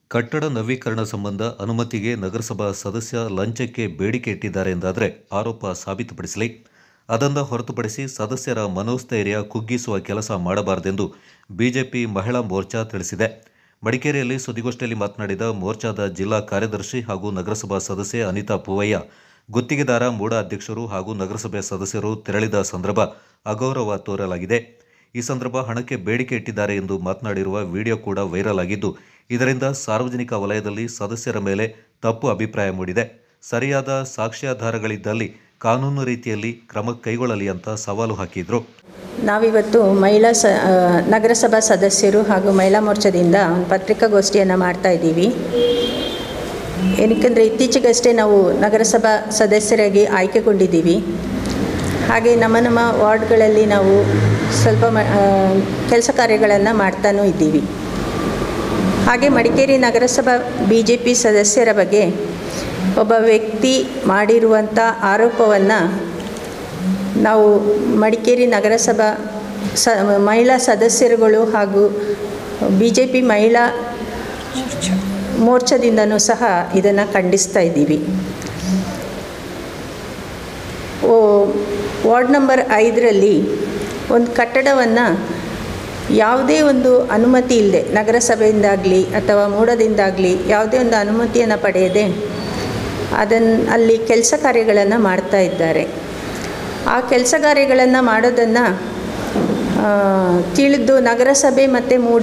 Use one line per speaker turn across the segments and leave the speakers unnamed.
ಕಟ್ಟಡ ನವೀಕರಣ ಸಂಬಂಧ ಅನುಮತಿಗೆ ನಗರಸಭಾ ಸದಸ್ಯ ಲಂಚಕ್ಕೆ ಬೇಡಿಕೆ ಇಟ್ಟಿದ್ದಾರೆ ಎಂದಾದರೆ ಆರೋಪ ಸಾಬೀತುಪಡಿಸಲಿ. ಅದನ್ನು ಹೊರತುಪಡಿಸಿ ಸದಸ್ಯರ ಮನೋಸ್ಥೈರ್ಯ ಕುಗ್ಗಿಸುವ ಕೆಲಸ ಮಾಡಬಾರದೆಂದು ಬಿಜೆಪಿ ಮಹಿಳಾ ಮೋರ್ಚಾ ತಿಳಿಸಿದೆ. ಮಡಿಕೇರಿಯಲ್ಲಿ ಸುದ್ದಿಗೋಷ್ಠಿಯಲ್ಲಿ ಮಾತನಾಡಿದ ಮೋರ್ಚಾದ ಜಿಲ್ಲಾ ಕಾರ್ಯದರ್ಶಿ ಹಾಗೂ ನಗರಸಭಾ ಸದಸ್ಯೆ ಅನಿತಾ ಪೂವಯ್ಯ, ಗುತ್ತಿಗೆದಾರ, ಮೂಡ ಅಧ್ಯಕ್ಷರು ಹಾಗೂ ನಗರಸಭೆ ಸದಸ್ಯರು ತೆರಳಿದ ಸಂದರ್ಭ ಅಗೌರವ ತೋರಲಾಗಿದೆ. ಈ ಸಂದರ್ಭ ಹಣಕ್ಕೆ ಬೇಡಿಕೆ ಇಟ್ಟಿದ್ದಾರೆ ಎಂದು ಮಾತನಾಡಿರುವ ವಿಡಿಯೋ ಕೂಡ ವೈರಲ್ ಆಗಿದ್ದು, ಇದರಿಂದ ಸಾರ್ವಜನಿಕ ವಲಯದಲ್ಲಿ ಸದಸ್ಯರ ಮೇಲೆ ತಪ್ಪು ಅಭಿಪ್ರಾಯ ಮೂಡಿದೆ. ಸರಿಯಾದ ಸಾಕ್ಷ್ಯಾಧಾರಗಳಿದ್ದಲ್ಲಿ ಕಾನೂನು ರೀತಿಯಲ್ಲಿ ಕ್ರಮ ಕೈಗೊಳ್ಳಲಿ ಅಂತ ಸವಾಲು ಹಾಕಿದ್ರು.
ನಾವಿವತ್ತು ನಗರಸಭಾ ಸದಸ್ಯರು ಹಾಗೂ ಮಹಿಳಾ ಮೋರ್ಚಾದಿಂದ ಒಂದು ಪತ್ರಿಕಾಗೋಷ್ಠಿಯನ್ನು ಮಾಡ್ತಾ ಇದ್ದೀವಿ. ಏನಕ್ಕೆಂದರೆ ಇತ್ತೀಚೆಗಷ್ಟೇ ನಾವು ನಗರಸಭಾ ಸದಸ್ಯರಾಗಿ ಆಯ್ಕೆಗೊಂಡಿದ್ದೀವಿ. ಹಾಗೆ ನಮ್ಮ ವಾರ್ಡ್ಗಳಲ್ಲಿ ನಾವು ಸ್ವಲ್ಪ ಕೆಲಸ ಕಾರ್ಯಗಳನ್ನು ಮಾಡ್ತಾನೂ ಇದ್ದೀವಿ. ಹಾಗೆ ಮಡಿಕೇರಿ ನಗರಸಭಾ BJP ಸದಸ್ಯರ ಬಗ್ಗೆ ಒಬ್ಬ ವ್ಯಕ್ತಿ ಮಾಡಿರುವಂಥ ಆರೋಪವನ್ನು ನಾವು ಮಡಿಕೇರಿ ನಗರಸಭಾ ಮಹಿಳಾ ಸದಸ್ಯರುಗಳು ಹಾಗೂ BJP ಮಹಿಳಾ ಮೋರ್ಚಾದಿಂದನೂ ಸಹ ಇದನ್ನು ಖಂಡಿಸ್ತಾ ಇದ್ದೀವಿ. ವಾರ್ಡ್ ನಂಬರ್ 5ರಲ್ಲಿ ಒಂದು ಕಟ್ಟಡವನ್ನು ಯಾವುದೇ ಒಂದು ಅನುಮತಿ ಇಲ್ಲದೆ, ನಗರಸಭೆಯಿಂದಾಗಲಿ ಅಥವಾ ಮೂಡದಿಂದಾಗಲಿ ಯಾವುದೇ ಒಂದು ಅನುಮತಿಯನ್ನು ಪಡೆಯದೆ ಅಲ್ಲಿ ಕೆಲಸ ಕಾರ್ಯಗಳನ್ನು ಮಾಡ್ತಾ ಇದ್ದಾರೆ. ಆ ಕೆಲಸ ಕಾರ್ಯಗಳನ್ನು ಮಾಡೋದನ್ನು ತಿಳಿದು ನಗರಸಭೆ ಮತ್ತು ಮೂಡ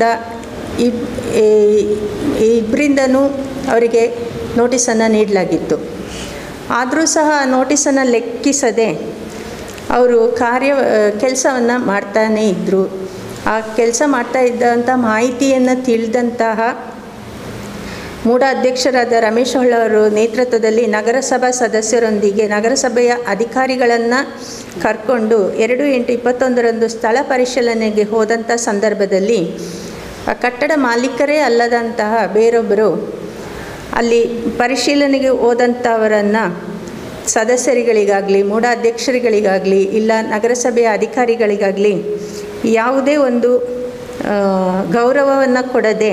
ಇಬ್ಬರಿಂದನೂ ಅವರಿಗೆ ನೋಟಿಸನ್ನು ನೀಡಲಾಗಿತ್ತು. ಆದರೂ ಸಹ ಆ ನೋಟಿಸನ್ನು ಲೆಕ್ಕಿಸದೆ ಅವರು ಕೆಲಸವನ್ನು ಮಾಡ್ತಾನೇ ಇದ್ದರು. ಆ ಕೆಲಸ ಮಾಡ್ತಾ ಇದ್ದಂಥ ಮಾಹಿತಿಯನ್ನು ತಿಳಿದಂತಹ ಮೂಡ ಅಧ್ಯಕ್ಷರಾದ ರಮೇಶ್ ಹೊಳ್ಳ ಅವರು ನೇತೃತ್ವದಲ್ಲಿ ನಗರಸಭಾ ಸದಸ್ಯರೊಂದಿಗೆ ನಗರಸಭೆಯ ಅಧಿಕಾರಿಗಳನ್ನು ಕರ್ಕೊಂಡು 2/8/21 ಸ್ಥಳ ಪರಿಶೀಲನೆಗೆ ಹೋದಂಥ ಸಂದರ್ಭದಲ್ಲಿ ಆ ಕಟ್ಟಡ ಮಾಲೀಕರೇ ಅಲ್ಲದಂತಹ ಬೇರೊಬ್ಬರು ಅಲ್ಲಿ ಪರಿಶೀಲನೆಗೆ ಹೋದಂಥವರನ್ನು ಸದಸ್ಯರುಗಳಿಗಾಗಲಿ, ಮೂಡ ಅಧ್ಯಕ್ಷರುಗಳಿಗಾಗಲಿ, ಇಲ್ಲ ನಗರಸಭೆಯ ಅಧಿಕಾರಿಗಳಿಗಾಗಲಿ ಯಾವುದೇ ಒಂದು ಗೌರವವನ್ನು ಕೊಡದೆ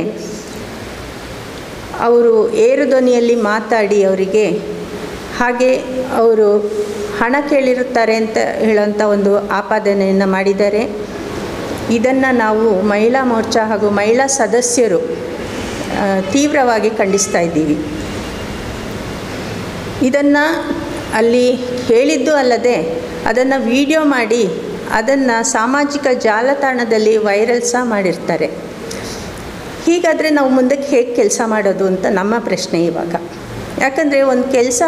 ಅವರು ಏರು ಧ್ವನಿಯಲ್ಲಿ ಮಾತಾಡಿ ಅವರಿಗೆ ಹಾಗೆ ಅವರು ಹಣ ಕೇಳಿರುತ್ತಾರೆ ಅಂತ ಹೇಳುವಂಥ ಒಂದು ಆಪಾದನೆಯನ್ನು ಮಾಡಿದ್ದಾರೆ. ಇದನ್ನು ನಾವು ಮಹಿಳಾ ಮೋರ್ಚಾ ಹಾಗೂ ಮಹಿಳಾ ಸದಸ್ಯರು ತೀವ್ರವಾಗಿ ಖಂಡಿಸ್ತಾ ಇದ್ದೀವಿ. ಇದನ್ನು ಅಲ್ಲಿ ಹೇಳಿದ್ದು ಅಲ್ಲದೆ ಅದನ್ನು ವಿಡಿಯೋ ಮಾಡಿ ಅದನ್ನು ಸಾಮಾಜಿಕ ಜಾಲತಾಣದಲ್ಲಿ ವೈರಲ್ ಸಹ ಮಾಡಿರ್ತಾರೆ. ಹೀಗಾದರೆ ನಾವು ಮುಂದಕ್ಕೆ ಹೇಗೆ ಕೆಲಸ ಮಾಡೋದು ಅಂತ ನಮ್ಮ ಪ್ರಶ್ನೆ ಇವಾಗ. ಯಾಕಂದರೆ ಒಂದು ಕೆಲಸ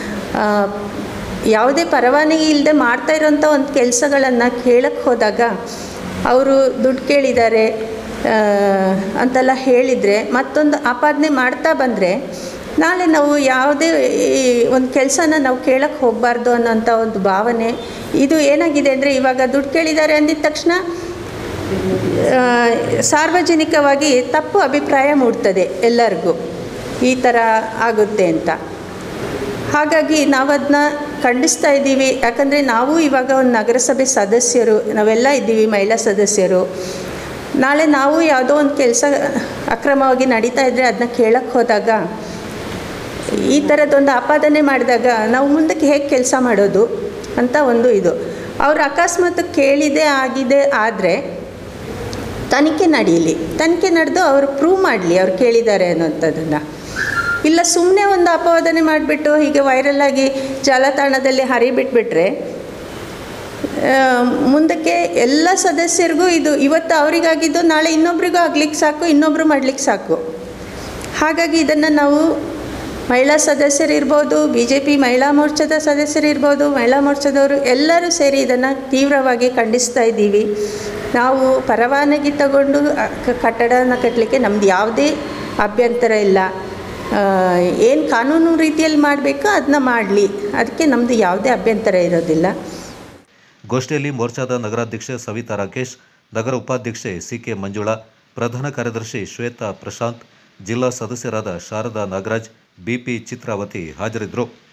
ಯಾವುದೇ ಪರವಾನಗಿ ಇಲ್ಲದೆ ಮಾಡ್ತಾ ಇರೋಂಥ ಒಂದು ಕೆಲಸಗಳನ್ನು ಕೇಳಕ್ಕೆ ಹೋದಾಗ ಅವರು ದುಡ್ಡು ಕೇಳಿದ್ದಾರೆ ಅಂತೆಲ್ಲ ಹೇಳಿದರೆ, ಮತ್ತೊಂದು ಆಪಾದನೆ ಮಾಡ್ತಾ ಬಂದರೆ ನಾಳೆ ನಾವು ಯಾವುದೇ ಒಂದು ಕೆಲಸನ ನಾವು ಕೇಳಕ್ಕೆ ಹೋಗಬಾರ್ದು ಅನ್ನೋಂಥ ಒಂದು ಭಾವನೆ ಇದು ಏನಾಗಿದೆ ಅಂದರೆ, ಇವಾಗ ದುಡ್ಡು ಕೇಳಿದ್ದಾರೆ ಅಂದಿದ ತಕ್ಷಣ ಸಾರ್ವಜನಿಕವಾಗಿ ತಪ್ಪು ಅಭಿಪ್ರಾಯ ಮೂಡ್ತದೆ ಎಲ್ಲರಿಗೂ, ಈ ಥರ ಆಗುತ್ತೆ ಅಂತ. ಹಾಗಾಗಿ ನಾವು ಅದನ್ನ ಖಂಡಿಸ್ತಾ ಇದ್ದೀವಿ. ಯಾಕಂದರೆ ನಾವು ಇವಾಗ ಒಂದು ನಗರಸಭೆ ಸದಸ್ಯರು ನಾವೆಲ್ಲ ಇದ್ದೀವಿ, ಮಹಿಳಾ ಸದಸ್ಯರು. ನಾಳೆ ನಾವು ಯಾವುದೋ ಒಂದು ಕೆಲಸ ಅಕ್ರಮವಾಗಿ ನಡೀತಾ ಇದ್ದರೆ ಅದನ್ನ ಕೇಳಕ್ಕೆ ಹೋದಾಗ ಈ ಥರದ್ದೊಂದು ಆಪಾದನೆ ಮಾಡಿದಾಗ ನಾವು ಮುಂದಕ್ಕೆ ಹೇಗೆ ಕೆಲಸ ಮಾಡೋದು ಅಂತ ಒಂದು ಇದು. ಅವರು ಅಕಸ್ಮಾತ್ ಕೇಳಿದೆ ಆಗಿದೆ ಆದರೆ ತನಿಖೆ ನಡೆಯಲಿ, ತನಿಖೆ ನಡೆದು ಅವರು ಪ್ರೂವ್ ಮಾಡಲಿ ಅವ್ರು ಕೇಳಿದ್ದಾರೆ ಅನ್ನೋಂಥದ್ದನ್ನು. ಇಲ್ಲ ಸುಮ್ಮನೆ ಒಂದು ಅಪವಾದನೆ ಮಾಡಿಬಿಟ್ಟು ಹೀಗೆ ವೈರಲ್ಲಾಗಿ ಜಾಲತಾಣದಲ್ಲಿ ಹರಿಬಿಟ್ಬಿಟ್ರೆ ಮುಂದಕ್ಕೆ ಎಲ್ಲ ಸದಸ್ಯರಿಗೂ ಇದು ಇವತ್ತು ಅವರಿಗಾಗಿದ್ದು ನಾಳೆ ಇನ್ನೊಬ್ರಿಗೂ ಆಗ್ಲಿಕ್ಕೆ ಸಾಕು, ಇನ್ನೊಬ್ಬರು ಮಾಡಲಿಕ್ಕೆ ಸಾಕು. ಹಾಗಾಗಿ ಇದನ್ನು ನಾವು ಮಹಿಳಾ ಸದಸ್ಯರಿರ್ಬೋದು, BJP ಮಹಿಳಾ ಮೋರ್ಚಾದ ಸದಸ್ಯರಿರ್ಬೋದು, ಮಹಿಳಾ ಮೋರ್ಚಾದವರು ಎಲ್ಲರೂ ಸೇರಿ ಇದನ್ನು ತೀವ್ರವಾಗಿ ಖಂಡಿಸ್ತಾ ಇದ್ದೀವಿ. ನಾವು ಪರವಾನಗಿ ತಗೊಂಡು ಕಟ್ಟಡನ ಕಟ್ಟಲಿಕ್ಕೆ ನಮ್ಮದು ಯಾವುದೇ ಅಭ್ಯಂತರ ಇಲ್ಲ. ಏನು ಕಾನೂನು ರೀತಿಯಲ್ಲಿ ಮಾಡಬೇಕೋ ಅದನ್ನ ಮಾಡಲಿ, ಅದಕ್ಕೆ ನಮ್ಮದು ಯಾವುದೇ ಅಭ್ಯಂತರ ಇರೋದಿಲ್ಲ.
ಗೋಷ್ಠಿಯಲ್ಲಿ ಮೋರ್ಚಾದ ನಗರಾಧ್ಯಕ್ಷೆ ಸವಿತಾ ರಾಕೇಶ್, ನಗರ ಉಪಾಧ್ಯಕ್ಷೆ CK ಮಂಜುಳಾ, ಪ್ರಧಾನ ಕಾರ್ಯದರ್ಶಿ ಶ್ವೇತಾ ಪ್ರಶಾಂತ್, ಜಿಲ್ಲಾ ಸದಸ್ಯರಾದ ಶಾರದಾ ನಾಗರಾಜ್, BP ಚಿತ್ರಾವತಿ ಹಾಜರಿದ್ದರು.